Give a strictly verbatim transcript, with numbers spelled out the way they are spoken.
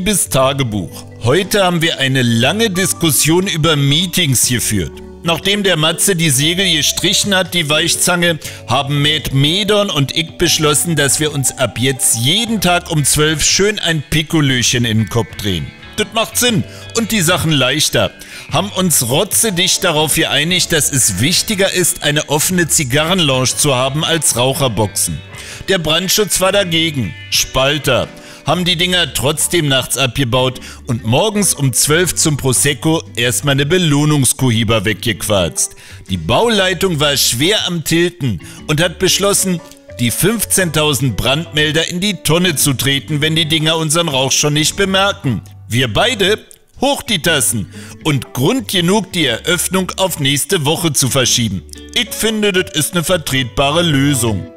Liebes Tagebuch, heute haben wir eine lange Diskussion über Meetings geführt. Nachdem der Matze die Segel gestrichen hat, die Weichzange, haben Matt Medon und ich beschlossen, dass wir uns ab jetzt jeden Tag um zwölf schön ein Pikolöchen in den Kopf drehen. Das macht Sinn und die Sachen leichter. Haben uns rotzedicht darauf geeinigt, dass es wichtiger ist, eine offene Zigarrenlounge zu haben als Raucherboxen. Der Brandschutz war dagegen. Spalter. Haben die Dinger trotzdem nachts abgebaut und morgens um zwölf zum Prosecco erstmal eine Belohnungskohiba weggequarzt. Die Bauleitung war schwer am Tilten und hat beschlossen, die fünfzehntausend Brandmelder in die Tonne zu treten, wenn die Dinger unseren Rauch schon nicht bemerken. Wir beide, hoch die Tassen und Grund genug, die Eröffnung auf nächste Woche zu verschieben. Ich finde, das ist eine vertretbare Lösung.